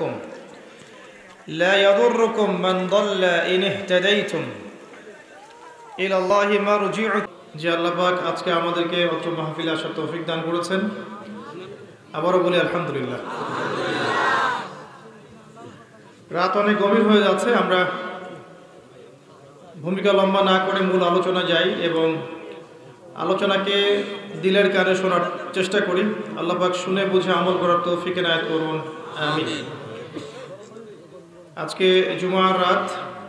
يضركم لا يضركم من ضل إن اهتديتم إلى الله مرجعكم যে আল্লাহ পাক আজকে আমাদেরকে অত্র মাহফিলে আসার তৌফিক দান করেছেন। আবারও বলি আলহামদুলিল্লাহ। রাত অনেক গভীর হয়ে যাচ্ছে, আমরা ভূমিকা লম্বা না করে মূল আলোচনা যাই এবং আলোচনাকে দিলের কানে শোনার চেষ্টা করি। আল্লাহ পাক শুনে বুঝে আমল করার তৌফিক এনায়েত করুন, আমিন। আজকে জুমার রাত,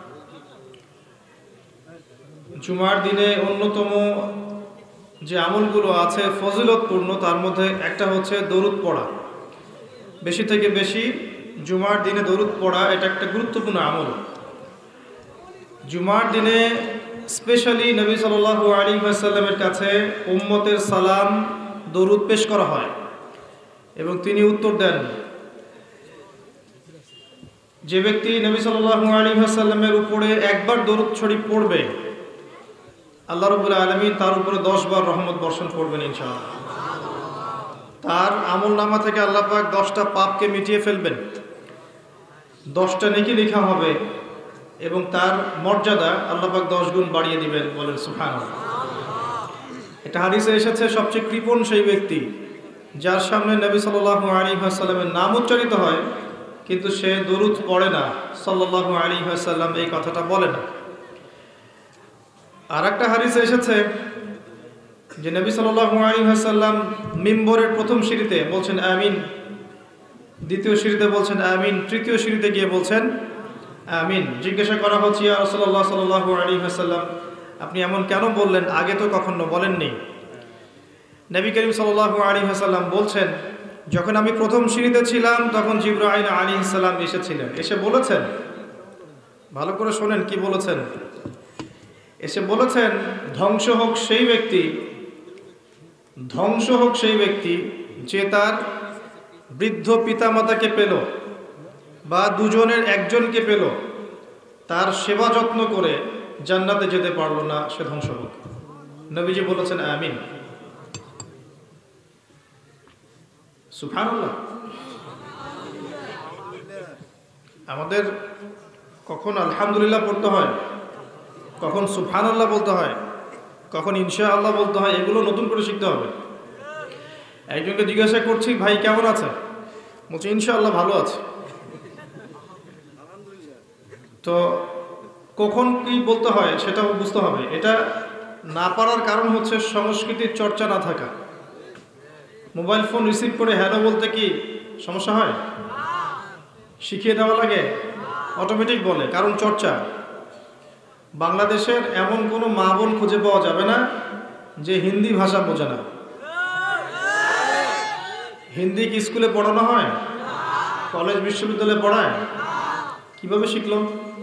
জুমার দিনে অন্যতম যে আমলগুলো আছে ফজিলতপূর্ণ, তার মধ্যে একটা হচ্ছে দরুদ পড়া। বেশি থেকে বেশি জুমার দিনে দরুদ পড়া এটা একটা গুরুত্বপূর্ণ আমল। জুমার দিনে স্পেশালি নবী সাল্লাল্লাহু আলাইহি ওয়াসাল্লামের কাছে উম্মতের সালাম দরুদ পেশ করা হয় এবং তিনি উত্তর দেন। যে ব্যক্তি নবী সাল্লাল্লাহু আলাইহি ওয়াসাল্লামের উপরে একবার দরুদ শরীফ পড়বে, আল্লাহ রাব্বুল আলামিন তার উপরে 10 বার রহমত বর্ষণ করবেন ইনশাআল্লাহ। তার আমল নামা থেকে আল্লাহ পাক 10টা পাপকে মিটিয়ে ফেলবেন, 10টা নেকি লেখা হবে এবং তার মর্যাদা আল্লাহ পাক 10 গুণ বাড়িয়ে দিবেন। বলেন সুবহানাল্লাহ। এটা হাদিসে এসেছে, সবচেয়ে কৃপণ সেই ব্যক্তি যার সামনে নবী সাল্লাল্লাহু আলাইহি ওয়াসাল্লামের নাম উচ্চারিত হয় কিন্তু সে দরুদ পড়ে না, সাল্লাল্লাহু আলাইহি ওয়াসাল্লাম এই কথাটা বলে না। আর একটা হাদিসে এসেছে যে নবী সাল্লাল্লাহু আলাইহি ওয়াসাল্লাম মিম্বরের প্রথম সিঁড়িতে বলছেন আমিন, দ্বিতীয় সিঁড়িতে বলছেন আমিন, তৃতীয় সিঁড়িতে গিয়ে বলছেন আমিন। জিজ্ঞাসা করা হচ্ছে, ইয়া রাসূলুল্লাহ সাল্লাল্লাহু আলাইহি ওয়াসাল্লাম, আপনি এমন কেন বললেন, আগে তো কখনো বলেননি? নবী করিম সাল্লাল্লাহু আলাইহি ওয়াসাল্লাম বলছেন, যখন আমি প্রথম সিঁড়িতে ছিলাম তখন জিবরাইল আলাইহিস সালাম এসেছিলেন, এসে বলেছেন, ভালো করে শোনেন কি বলেছেন, এসে বলেছেন, ধ্বংস হোক সেই ব্যক্তি, ধ্বংস হোক সেই ব্যক্তি যে তার বৃদ্ধ পিতামাতাকে পেল বা দুজনের একজনকে পেল, তার সেবা যত্ন করে জান্নাতে যেতে পারলো না, সে ধ্বংস হোক। নবীজি বলেছেন আমিন। সুবহানাল্লাহ। আমাদের কখন আলহামদুলিল্লাহ পড়তে হয়, কখন সুবহানাল্লাহ বলতে হয়, কখন ইনশাআল্লাহ বলতে হয়, এগুলো নতুন করে শিখতে হবে। একজনকে জিজ্ঞাসা করছি, ভাই কেমন আছে? বলছে ইনশাআল্লাহ ভালো আছে। তো কখন কি বলতে হয় সেটাও বুঝতে হবে। এটা না পারার কারণ হচ্ছে সংস্কৃতির চর্চা না থাকা। মোবাইল ফোন রিসিভ করে হ্যালো বলতে কি সমস্যা হয়? শিখিয়ে দেওয়া লাগে? অটোমেটিক বলে, কারণ চর্চা। বাংলাদেশের এমন কোনো মা বোন খুঁজে পাওয়া যাবে না যে হিন্দি ভাষা বোঝে না। হিন্দি কি স্কুলে পড়ানো হয়? কলেজ বিশ্ববিদ্যালয়ে পড়ায়? কিভাবে শিখলো?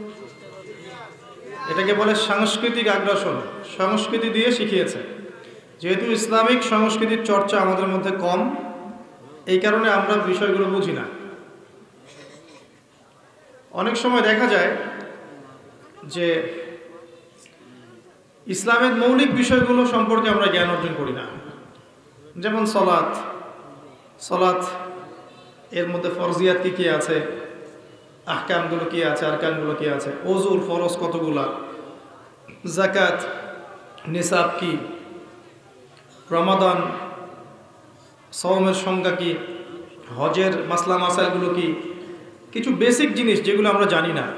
এটাকে বলে সাংস্কৃতিক আগ্রাসন, সংস্কৃতি দিয়ে শিখিয়েছে। যেহেতু ইসলামিক সংস্কৃতির চর্চা আমাদের মধ্যে কম, এই কারণে আমরা বিষয়গুলো বুঝি না। অনেক সময় দেখা যায় যে ইসলামের মৌলিক বিষয়গুলো সম্পর্কে আমরা জ্ঞান অর্জন করি না। যেমন সালাত, সালাত এর মধ্যে ফরজিয়াত কি কি আছে, আহকামগুলো কি আছে, আরকানগুলো কি আছে, ওযুর ফরজ কতগুলা, যাকাত নিসাব কি, রমাদান সওমের সংজ্ঞা কি, হজের মাসলা মাসাইলগুলো কি, কিছু বেসিক জিনিস যেগুলো আমরা জানি না।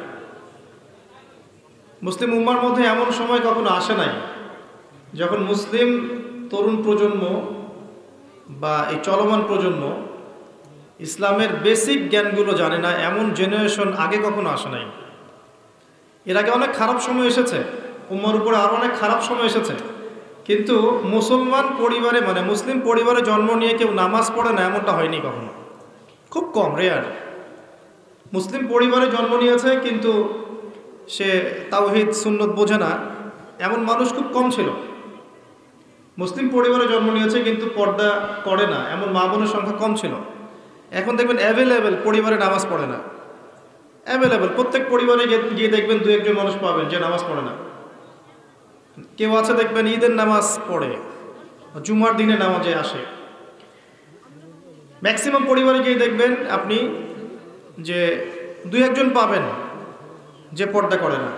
মুসলিম উম্মার মধ্যে এমন সময় কখনো আসে নাই যখন মুসলিম তরুণ প্রজন্ম বা এই চলমান প্রজন্ম ইসলামের বেসিক জ্ঞানগুলো জানে না, এমন জেনারেশন আগে কখনো আসে নাই। এর আগে অনেক খারাপ সময় এসেছে, উম্মার উপরে আরও অনেক খারাপ সময় এসেছে, কিন্তু মুসলমান পরিবারে মানে মুসলিম পরিবারে জন্ম নিয়ে কেউ নামাজ পড়ে না এমনটা হয়নি কখনো, খুব কম, রেয়ার। মুসলিম পরিবারে জন্ম নিয়েছে কিন্তু সে তাওহীদ সুন্নত বোঝে না, এমন মানুষ খুব কম ছিল। মুসলিম পরিবারে জন্ম নিয়েছে কিন্তু পর্দা করে না, এমন মা বোনের সংখ্যা কম ছিল। এখন দেখবেন অ্যাভেলেবেল পরিবারে নামাজ পড়ে না, অ্যাভেলেবেল প্রত্যেক পরিবারে গিয়ে দেখবেন দু একজন মানুষ পাবেন যে নামাজ পড়ে না। কেউ আছে দেখবেন ঈদের নামাজ পড়ে, জুমার দিনে নামাজে আসে। ম্যাক্সিমাম পরিবারে গিয়ে দেখবেন আপনি যে দুই একজন পাবেন যে পর্দা করে না,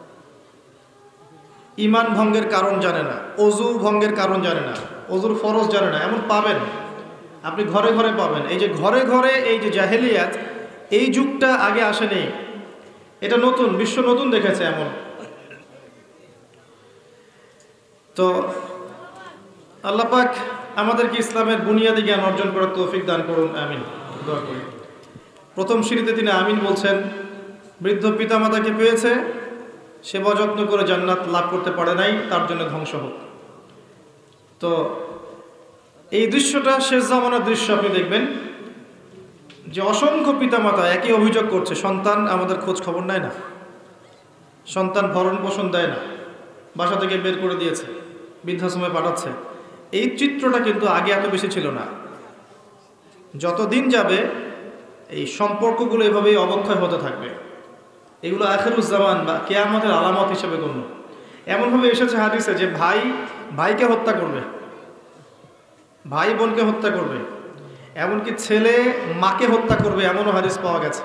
ঈমান ভঙ্গের কারণ জানে না, অজু ভঙ্গের কারণ জানে না, অজুর ফরজ জানে না, এমন পাবেন। আপনি ঘরে ঘরে পাবেন। এই যে ঘরে ঘরে এই যে জাহেলিয়াত, এই যুগটা আগে আসেনি, এটা নতুন, বিশ্ব নতুন দেখেছে এমন। তো আল্লাহ পাক আমাদেরকে ইসলামের বুনিয়াদি জ্ঞান অর্জন করার তৌফিক দান করুন, আমিন। দোয়া করি। প্রথম সিঁড়িতে তিনি আমিন বলছেন। বৃদ্ধ পিতামাতাকে পেয়েছে, সেবা যত্ন করে জান্নাত লাভ করতে পারে নাই, তার জন্য ধ্বংস হোক। তো এই দৃশ্যটা শেষ জামানার দৃশ্য। আপনি দেখবেন যে অসংখ্য পিতামাতা একই অভিযোগ করছে, সন্তান আমাদের খোঁজ খবর নেয় না, সন্তান ভরণ পোষণ দেয় না, বাসা থেকে বের করে দিয়েছে, বৃদ্ধাশ্রমে পাঠাচ্ছে। এই চিত্রটা কিন্তু আগে এত বেশি ছিল না। যতদিন যাবে এই সম্পর্কগুলো এভাবেই অবক্ষয় হতে থাকবে। এগুলো আখিরুজ্জামান বা কিয়ামতের আলামত হিসেবে গণ্য। এমনভাবে এসেছে হাদিসে যে ভাই ভাইকে হত্যা করবে, ভাই বোনকে হত্যা করবে, এমনকি ছেলে মাকে হত্যা করবে, এমনও হাদিস পাওয়া গেছে।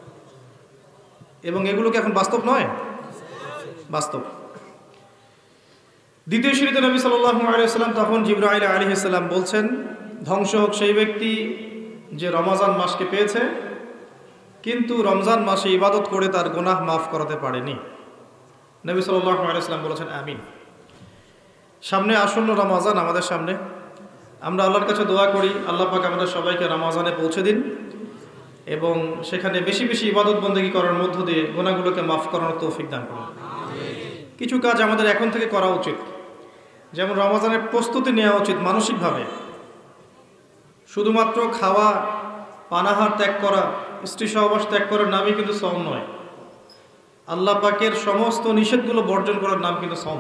এবং এগুলো কি এখন বাস্তব নয়? বাস্তব। দ্বিতীয় সিঁড়িতে নবী সাল্লাল্লাহু আলাইহি ওয়াসাল্লাম তখন জিবরাইল আলাইহিস সালাম বলছেন, ধ্বংস হোক সেই ব্যক্তি যে রমজান মাসকে পেয়েছে কিন্তু রমজান মাসে ইবাদত করে তার গুনাহ মাফ করাতে পারেনি। নবী সাল্লাল্লাহু আলাইহি ওয়াসাল্লাম বলেছেন আমিন। সামনে আসন্ন রমজান আমাদের সামনে, আমরা আল্লাহর কাছে দোয়া করি আল্লাহ পাক আমাদের সবাইকে রমজানে পৌঁছে দিন এবং সেখানে বেশি বেশি ইবাদত বন্দেগী করার মধ্য দিয়ে গুনাহগুলোকে মাফ করানোর তৌফিক দান করুন। কিছু কাজ আমাদের এখন থেকে করা উচিত, যেমন রমজানের প্রস্তুতি নেওয়া উচিত মানসিকভাবে। শুধুমাত্র খাওয়া পানাহার ত্যাগ করা, স্ত্রী সহবাস ত্যাগ করার নামই কিন্তু সওম নয়। আল্লাহ পাকের সমস্ত নিষেধগুলো বর্জন করার নাম কিন্তু সওম।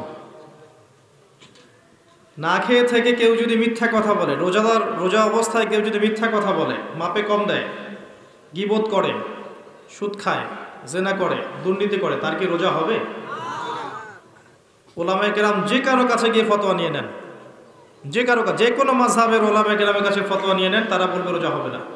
না খেয়ে থেকে কেউ যদি মিথ্যা কথা বলে, রোজা অবস্থায় কেউ যদি মিথ্যা কথা বলে, মাপে কম দেয়, গীবত করে, সুদ খায়, জেনা করে, দুর্নীতি করে, তার কি রোজা হবে? ওলামায়ে কেরাম যে কারো কাছে গিয়ে ফতোয়া নিয়ে নেন, যে কারো কাছে, যে কোনো মাযহাবের ওলামায়ে কেরামের কাছে ফতোয়া নিয়ে নেন, তারা বলবে রোজা হবে না।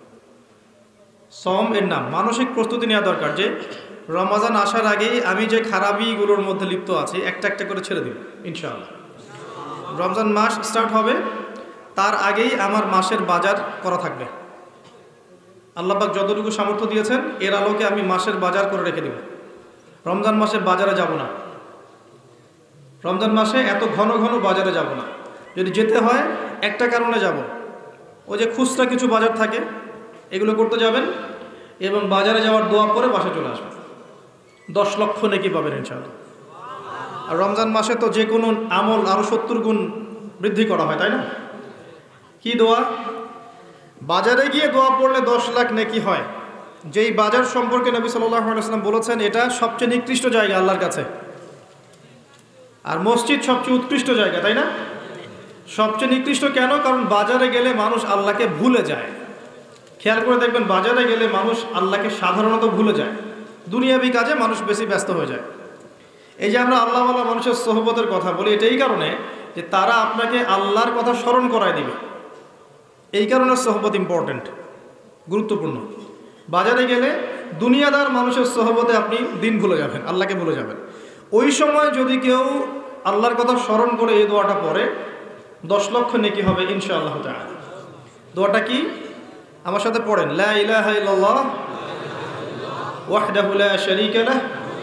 সওম এর নাম। মানসিক প্রস্তুতি নেওয়া দরকার যে রমজান আসার আগেই আমি যে খারাপিগুলোর মধ্যে লিপ্ত আছি একটা একটা করে ছেড়ে দিব ইনশাআল্লাহ। রমজান মাস স্টার্ট হবে তার আগেই আমার মাসের বাজার করা থাকবে। আল্লাহ পাক যতটুকু সামর্থ্য দিয়েছেন এর আলোকে আমি মাসের বাজার করে রেখে দেব। রমজান মাসে বাজারে যাব না, রমজান মাসে এত ঘন ঘন বাজারে যাব না। যদি যেতে হয় একটা কারণে যাব, ওই যে খুচরা কিছু বাজার থাকে এগুলো করতে যাবেন এবং বাজারে যাওয়ার দোয়া পরে বাসা চলে আসবেন। 10 লক্ষ নেকি পাবেন ইনশাআল্লাহ। আর রমজান মাসে তো যে কোনো আমল আরও 70 গুণ বৃদ্ধি করা হয়, তাই না? কি দোয়া? বাজারে গিয়ে দোয়া পড়লে 10 লাখ নেকি হয়। যেই বাজার সম্পর্কে নবী সাল্লাল্লাহু আলাইহি ওয়াসাল্লাম বলেছেন এটা সবচেয়ে নিকৃষ্ট জায়গা আল্লাহর কাছে, আর মসজিদ সবচেয়ে উৎকৃষ্ট জায়গা, তাই না? সবচেয়ে নিকৃষ্ট কেন? কারণ বাজারে গেলে মানুষ আল্লাহকে ভুলে যায়। খেয়াল করে দেখবেন বাজারে গেলে মানুষ আল্লাহকে সাধারণত ভুলে যায়, দুনিয়াবি কাজে মানুষ বেশি ব্যস্ত হয়ে যায়। এই যে আমরা আল্লাহওয়ালা মানুষের সোহবতের কথা বলি, এটা এই কারণে যে তারা আপনাকে আল্লাহর কথা স্মরণ করায় দিবে। এই কারণে সোহবত ইম্পর্টেন্ট, গুরুত্বপূর্ণ। বাজারে গেলে দুনিয়াদার মানুষের সোহবতে আপনি দিন ভুলে যাবেন, আল্লাহকে ভুলে যাবেন। ওই সময় যদি কেউ আল্লাহর কথা স্মরণ করে এই দোয়াটা পড়ে 10 লক্ষ নেকি হবে ইনশাআল্লাহ তাআলা। দোয়াটা কি? আমার সাথে পড়েন, লা ইলাহা ইল্লাল্লাহ ওয়াহদাহু লা শারীকা লাহ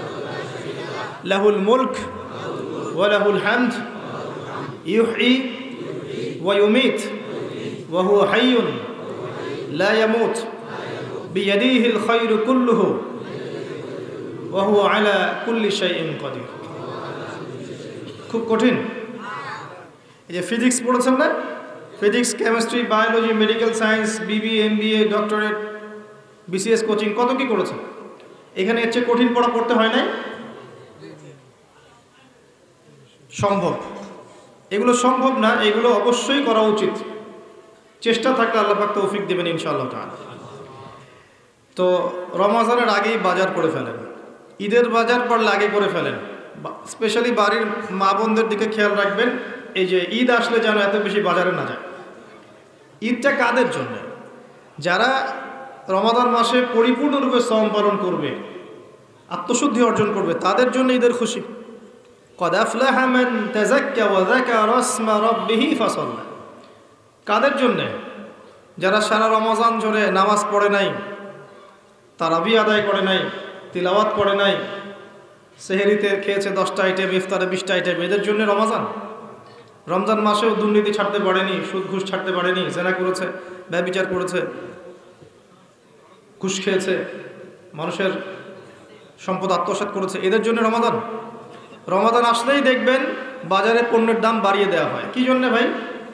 লাহুল মুলক ওয়া লাহুল হামদ ইউহয়ী ওয়া ইউমীত ওয়া হুয়া হাইয়্যুন লা ইয়ামুত বিয়াদিহিল খায়রু কুল্লুহু ওয়া হুয়া আলা কুল্লি শাইইন কাদির। খুব কঠিন। এই যে ফিজিক্স পড়েছেন না, physics, chemistry, biology, medical science, BB, MBA, doctorate, BCS coaching, কত কি করেছে। এখানে এর চেয়ে কঠিন পড়া পড়তে হয় নাই? সম্ভব। এগুলো সম্ভব না, এগুলো অবশ্যই করা উচিত। চেষ্টা থাকলে আল্লাহ পাক তৌফিক দেবেন ইনশাআল্লাহ তাআলা। তো রমজানের আগেই বাজার করে ফেলেন, ঈদের বাজার পারলে আগে করে ফেলেন। স্পেশালি বাড়ির মা বোনদের দিকে খেয়াল রাখবেন, এই যে ঈদ আসলে যেন এত বেশি বাজারে না যায়। ঈদটা কাদের জন্য? যারা রমাদান মাসে পরিপূর্ণরূপে সওম পালন করবে, আত্মশুদ্ধি অর্জন করবে, তাদের জন্য ঈদের খুশি। কদ আফলাহা মান তাযাক্কা ওয়া যাকারা ইসমা রাব্বিহি ফাসাল্লা। কাদের জন্যে? যারা সারা রমজান জুড়ে নামাজ পড়ে নাই, তারাবি আদায় করে নাই, তিলাওয়াত করে নাই, সেহরিতে খেয়েছে 10টা আইটেম, ইফতারে 20টা আইটেম, এদের জন্য রমজান। রমজান মাসেও দুর্নীতি ছাড়তে পারেনি, সুদ ঘুষ ছাড়তে পারেনি, জেনা করেছে, ব্যভিচার করেছে, ঘুষ খেয়েছে, মানুষের সম্পদ আত্মসাৎ করেছে, এদের জন্য রমাদান। রমাদান আসলেই দেখবেন বাজারে পণ্যের দাম বাড়িয়ে দেওয়া হয়। কি জন্য ভাই?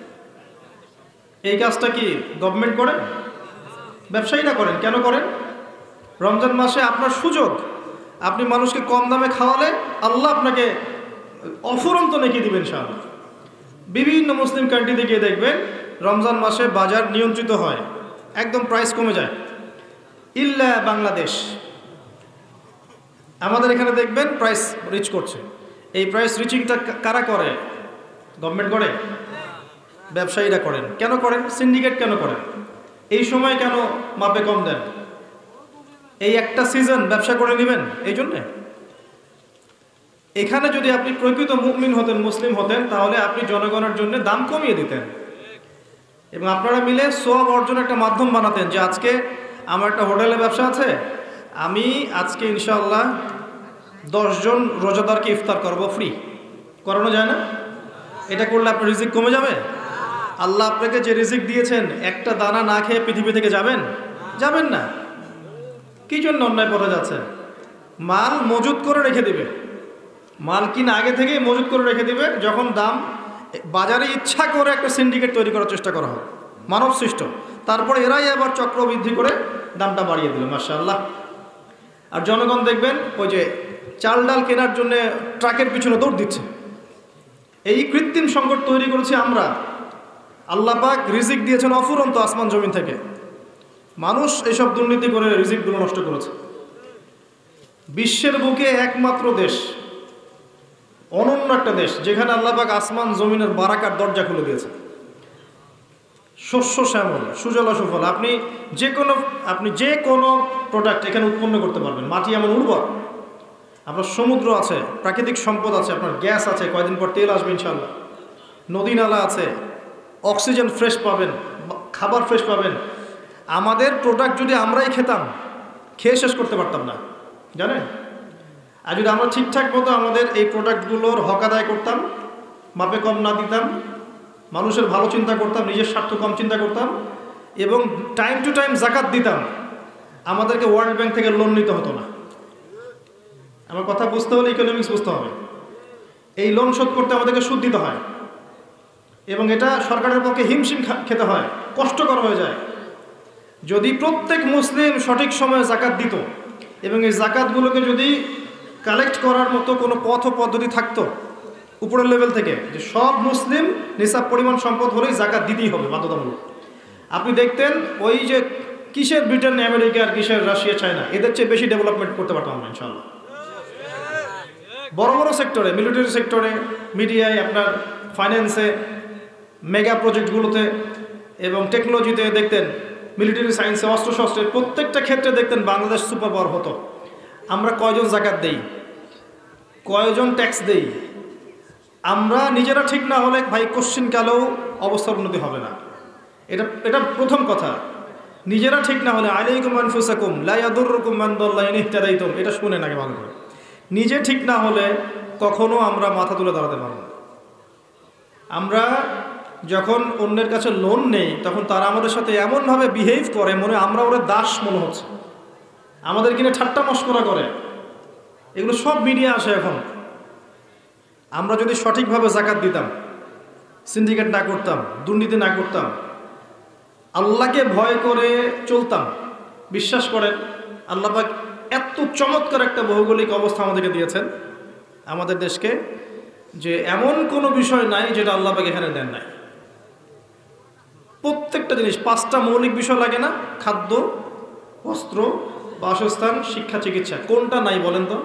এই কাজটা কি গভর্নমেন্ট করেন? ব্যবসায়ীরা করেন। কেন করেন? রমজান মাসে আপনার সুযোগ, আপনি মানুষকে কম দামে খাওয়ালে আল্লাহ আপনাকে অফুরন্ত নেকি দিবেন ইনশাআল্লাহ। বিভিন্ন মুসলিম কান্ট্রিতে গিয়ে দেখবেন রমজান মাসে বাজার নিয়ন্ত্রিত হয়, একদম প্রাইস কমে যায়, ইল্লা বাংলাদেশ। আমাদের এখানে দেখবেন প্রাইস রিচ করছে। এই প্রাইস রিচিংটা কারা করে? গভর্নমেন্ট করে? ব্যবসায়ীরা করেন। কেন করেন? সিন্ডিকেট কেন করেন? এই সময় কেন মাপে কম দেন? এই একটা সিজন ব্যবসা করে নেবেন এই জন্যে? এখানে যদি আপনি প্রকৃত মুমিন হতেন, মুসলিম হতেন, তাহলে আপনি জনগণের জন্য দাম কমিয়ে দিতেন এবং আপনারা মিলে সওয়াব অর্জন একটা মাধ্যম বানাতেন যে আজকে আমার একটা হোটেলে ব্যবসা আছে, আমি আজকে ইনশাআল্লাহ 10 জন রোজাদারকে ইফতার করব, ফ্রি। করানো যায় না? এটা করলে আপনার রিজিক কমে যাবে? আল্লাহ আপনাকে যে রিজিক দিয়েছেন, একটা দানা না খেয়ে পৃথিবী থেকে যাবেন? যাবেন না। কি জন্য অন্যায় করে যাচ্ছে? মাল মজুত করে রেখে দিবে, মাল কিনা আগে থেকেই মজুত করে রেখে দিবে, যখন দাম বাজারে ইচ্ছা করে একটা সিন্ডিকেট তৈরি করার চেষ্টা করা হয়, মানব সৃষ্ট। তারপরে এরাই আবার চক্র বৃদ্ধি করে দামটা বাড়িয়ে দিল, মাশাআল্লাহ। আর জনগণ দেখবেন ওই যে চাল ডাল কেনার জন্য ট্রাকের পিছনে দৌড় দিচ্ছে। এই কৃত্রিম সংকট তৈরি করেছি আমরা। আল্লাহ পাক রিজিক দিয়েছেন অফুরন্ত আসমান জমিন থেকে, মানুষ এসব দুর্নীতি করে রিজিকগুলো নষ্ট করেছে। বিশ্বের বুকে একমাত্র দেশ, অনন্য একটা দেশ, যেখানে আল্লাহ পাক আসমান জমিনের বারাকার দরজা খুলে দিয়েছে। শস্য শ্যামল, সুজলা সুফল, আপনি যে কোনো প্রোডাক্ট এখানে উৎপন্ন করতে পারবেন। মাটি এমন উর্বর, আপনার সমুদ্র আছে, প্রাকৃতিক সম্পদ আছে, আপনার গ্যাস আছে, কয়দিন পর তেল আসবে ইনশাআল্লাহ, নদী নালা আছে, অক্সিজেন ফ্রেশ পাবেন, খাবার ফ্রেশ পাবেন। আমাদের প্রোডাক্ট যদি আমরাই খেতাম, খেয়ে শেষ করতে পারতাম না, জানেন? আর যদি আমরা ঠিকঠাক মতো আমাদের এই প্রোডাক্টগুলোর হক আদায় করতাম, মাপে কম না দিতাম, মানুষের ভালো চিন্তা করতাম, নিজের স্বার্থ কম চিন্তা করতাম এবং টাইম টু টাইম জাকাত দিতাম, আমাদেরকে ওয়ার্ল্ড ব্যাংক থেকে লোন নিতে হতো না। আমার কথা বুঝতে হলে ইকোনমিক্স বুঝতে হবে। এই লোন শোধ করতে আমাদেরকে সুদ দিতে হয় এবং এটা সরকারের পক্ষে হিমশিম খেতে হয়, কষ্টকর হয়ে যায়। যদি প্রত্যেক মুসলিম সঠিক সময়ে জাকাত দিত এবং এই জাকাতগুলোকে যদি কালেক্ট করার মতো কোনো পথ ও পদ্ধতি থাকতো উপরের লেভেল থেকে, যে সব মুসলিম নিসাব পরিমাণ সম্পদ হলেই জাকাত দিতেই হবে বাধ্যতামূলক, আপনি দেখতেন ওই যে কিসের ব্রিটেন, আমেরিকা আর কিসের রাশিয়া, চায়না, এদের চেয়ে বেশি ডেভেলপমেন্ট করতে পারতাম আমরা ইনশাআল্লাহ। বড় বড় সেক্টরে, মিলিটারি সেক্টরে, মিডিয়ায়, আপনার ফাইন্যান্সে, মেগা প্রজেক্টগুলোতে এবং টেকনোলজিতে দেখতেন, মিলিটারি সায়েন্সে, অস্ত্রশস্ত্রে, প্রত্যেকটা ক্ষেত্রে দেখতেন বাংলাদেশ সুপার পাওয়ার হতো। আমরা কয়জন জাকাত দেই, কয়জন ট্যাক্স দেই? আমরা নিজেরা ঠিক না হলে ভাই কোশ্চিনকালেও অবস্থার উন্নতি হবে না। এটা প্রথম কথা। নিজেরা ঠিক না হলে আলাইকুম আনফুসাকুম লা ইয়াদুররুকুম মান দাল্লা ইন ইহতাদাইতুম, এটা শুনেন আগে ভালো করে। নিজে ঠিক না হলে কখনো আমরা মাথা তুলে দাঁড়াতে পারব না। আমরা যখন অন্যের কাছে লোন নেই, তখন তারা আমাদের সাথে এমনভাবে বিহেভ করে, মনে আমরা ওরা দাস মনে হচ্ছে, আমাদের কিনে ঠাট্টা মশকরা করে। এগুলো সব মিডিয়া আসে এখন। আমরা যদি সঠিকভাবে জাকাত দিতাম, সিন্ডিকেট না করতাম, দুর্নীতি না করতাম, আল্লাহকে ভয় করে চলতাম, বিশ্বাস করেন আল্লাহ পাক এত চমৎকার একটা ভৌগোলিক অবস্থা আমাদেরকে দিয়েছেন আমাদের দেশকে, যে এমন কোনো বিষয় নাই যেটা আল্লাহ পাক এখানে দেন নাই। প্রত্যেকটা জিনিস, 5টা মৌলিক বিষয় লাগে না? খাদ্য, বস্ত্র, বাসস্থান, শিক্ষা, চিকিৎসা। কোনটা নাই বলেন তো?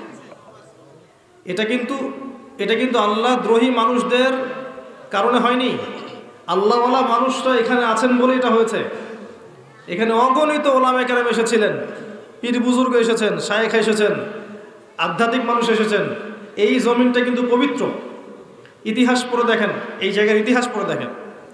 এটা কিন্তু আল্লাহ দ্রোহী মানুষদের কারণে হয়নি, আল্লাহওয়ালা মানুষরা এখানে আছেন বলে এটা হয়েছে। এখানে অগণিত ওলামায়ে কেরাম এসেছিলেন, পীর বুজুর্গ এসেছেন, শায়েখ এসেছেন, আধ্যাত্মিক মানুষ এসেছেন। এই জমিনটা কিন্তু পবিত্র। ইতিহাস পড়ে দেখেন, এই জায়গার ইতিহাস পড়ে দেখেন,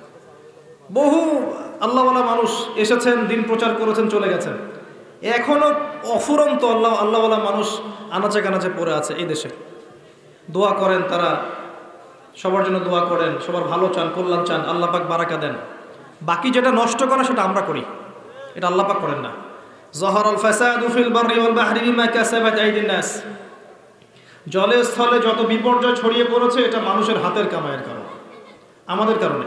বহু আল্লাহওয়ালা মানুষ এসেছেন, দিন প্রচার করেছেন, চলে গেছেন। এখনও অফুরন্ত আল্লাহওয়ালা মানুষ আনাচে কানাচে পড়ে আছে এই দেশে। দোয়া করেন তারা, সবার জন্য দোয়া করেন, সবার ভালো চান, কল্যাণ চান, আল্লাহ পাক বারাকা দেন। বাকি যেটা নষ্ট করা সেটা আমরা করি, এটা আল্লাহ পাক করেন না। যহরাল ফাসাদু ফিল বাররি ওয়াল বাহরি বিমা কাসাবাত আইদিন নাস। জলে স্থলে যত বিপর্যয় ছড়িয়ে পড়েছে এটা মানুষের হাতের কামাইয়ের কারণে, আমাদের কারণে।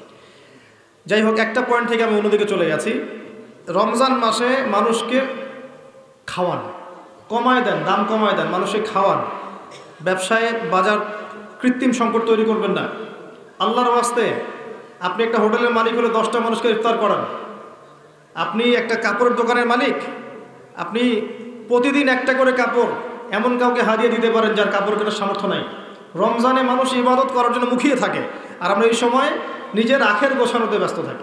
যাই হোক, একটা পয়েন্ট থেকে আমি অন্যদিকে চলে গেছি। রমজান মাসে মানুষকে খাওয়ান, কমায় দেন, দাম কমায় দেন, মানুষকে খাওয়ান। ব্যবসায় বাজার কৃত্রিম সংকট তৈরি করবেন না। আল্লাহর ওয়াস্তে আপনি একটা হোটেলের মালিক হলে 10টা মানুষকে ইফতার করান। আপনি একটা কাপড়ের দোকানের মালিক, আপনি প্রতিদিন একটা করে কাপড় এমন কাউকে হারিয়ে দিতে পারেন যার কাপড় কেনার সামর্থ্য নাই। রমজানে মানুষ ইবাদত করার জন্য মুখিয়ে থাকে, আর আমরা এই সময় নিজের আখের গোছানোতে ব্যস্ত থাকি।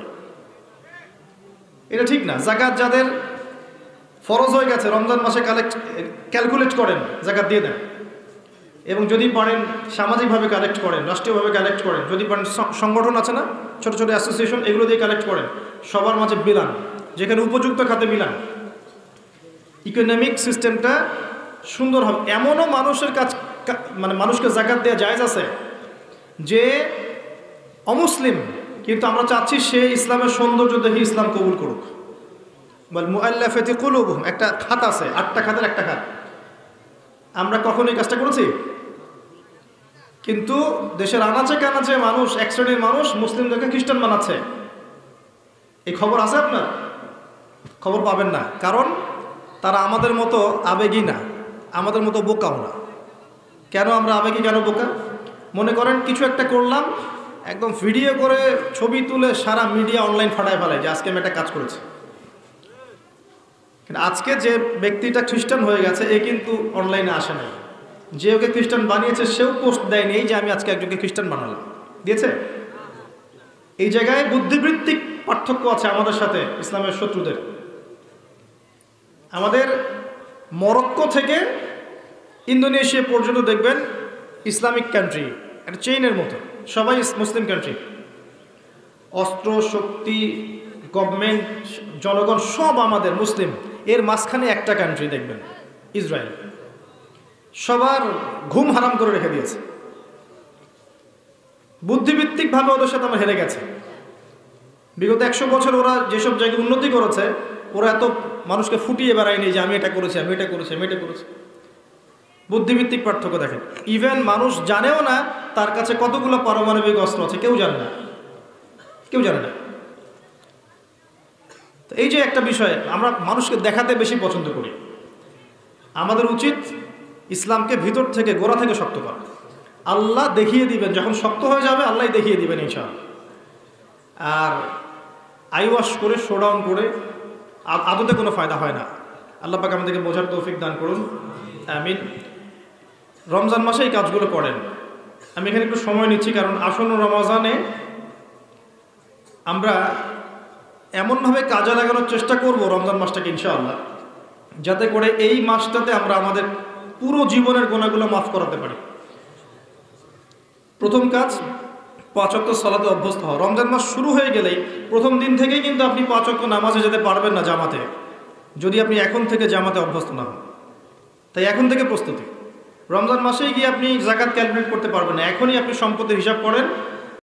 এটা ঠিক না। জাকাত যাদের ফরজ হয়ে গেছে রমজান মাসে ক্যালকুলেট করেন, জাকাত দিয়ে দেন। এবং যদি পারেন সামাজিকভাবে কালেক্ট করেন, রাষ্ট্রীয়ভাবে কালেক্ট করেন। যদি পারেন সংগঠন আছে না, ছোট ছোট অ্যাসোসিয়েশন, এগুলো দিয়ে কালেক্ট করেন। সবার মাঝে বিলান, যেখানে উপযুক্ত খাতে বিলান। ইকোনমিক সিস্টেমটা সুন্দর হবে। এমনও মানুষের কাজ, মানে মানুষকে জাকাত দেওয়া জায়েজ আছে যে অমুসলিম, কিন্তু আমরা চাচ্ছি সে ইসলামের সৌন্দর্য দেখে ইসলাম কবুল করুক। বল মুআল্লাফাতি কুলুবুহুম, একটা খাত আছে, 8টা খাতের একটা খাত। আমরা কখন এই কাজটা করেছি? কিন্তু দেশের আনাচে কানাচে মানুষ, এক শ্রেণীর মানুষ মুসলিমদেরকে খ্রিস্টান বানাচ্ছে। এই খবর আছে আপনার? খবর পাবেন না, কারণ তারা আমাদের মতো আবেগী না, আমাদের মতো বোকাও না। কেন আমরা আবেগী, কেন বোকা? মনে করেন কিছু একটা করলাম, একদম ভিডিও করে ছবি তুলে সারা মিডিয়া অনলাইন ফাটায় ফেলায় যে আজকে আমি একটা কাজ করেছি। কিন্তু আজকে যে ব্যক্তিটা খ্রিস্টান হয়ে গেছে, এ কিন্তু অনলাইনে আসে নাই। যে ওকে খ্রিস্টান বানিয়েছে সেও পোস্ট দেয়নি এই যে আমি আজকে একজনকে খ্রিস্টান বানালাম, দিয়েছে? এই জায়গায় বুদ্ধিবৃত্তিক পার্থক্য আছে আমাদের সাথে ইসলামের শত্রুদের। আমাদের মরক্কো থেকে ইন্দোনেশিয়া পর্যন্ত দেখবেন ইসলামিক কান্ট্রি, একটা চেইনের মতো, সবাই মুসলিম কান্ট্রি। অস্ত্র শক্তি, গভর্নমেন্ট, জনগণ সব আমাদের মুসলিম। এর মাঝখানে একটা কান্ট্রি দেখবেন, ইসরায়েল। সবার ঘুম হারাম করে রেখে দিয়েছে। বুদ্ধিভিত্তিকভাবে ওদের সাথে আমরা হেরে গেছে। বিগত 100 বছর ওরা যেসব জায়গায় উন্নতি করেছে, ওরা এত মানুষকে ফুটিয়ে বেড়ায়নি যে আমি এটা করেছি, আমি এটা করেছি, আমি এটা করেছি। বুদ্ধিভিত্তিক পার্থক্য দেখেন। ইভেন মানুষ জানেও না তার কাছে কতগুলো পারমাণবিক অস্ত্র আছে, কেউ জানে না, কেউ জানে না। তো এই যে একটা বিষয়, আমরা মানুষকে দেখাতে বেশি পছন্দ করি। আমাদের উচিত ইসলামকে ভিতর থেকে, গোড়া থেকে শক্ত করা। আল্লাহ দেখিয়ে দিবেন, যখন শক্ত হয়ে যাবে আল্লাহ দেখিয়ে দিবেন ইনশাআল্লাহ। আর আইওয়াশ করে, শোডাউন করে আদতে কোনো ফায়দা হয় না। আল্লাহ পাক আমাদেরকে বোঝার তৌফিক দান করুন, আমিন। রমজান মাসে এই কাজগুলো করেন। আমি এখানে একটু সময় নিচ্ছি, কারণ আসন্ন রমজানে আমরা এমনভাবে কাজে লাগানোর চেষ্টা করব রমজান মাসটাকে ইনশাআল্লাহ, যাতে করে এই মাসটাতে আমরা আমাদের পুরো জীবনের গুনাহগুলো মাফ করাতে পারি। প্রথম কাজ, 5 ওয়াক্ত সালাতে অভ্যস্ত হওয়া। রমজান মাস শুরু হয়ে গেলেই প্রথম দিন থেকেই কিন্তু আপনি 5 ওয়াক্ত নামাজে যেতে পারবেন না জামাতে, যদি আপনি এখন থেকে জামাতে অভ্যস্ত না হন। তাই এখন থেকে প্রস্তুতি। রমজান মাসেই গিয়ে আপনি যাকাত ক্যালকুলেট করতে পারবেন না, এখনই আপনি সম্পদের হিসাব করেন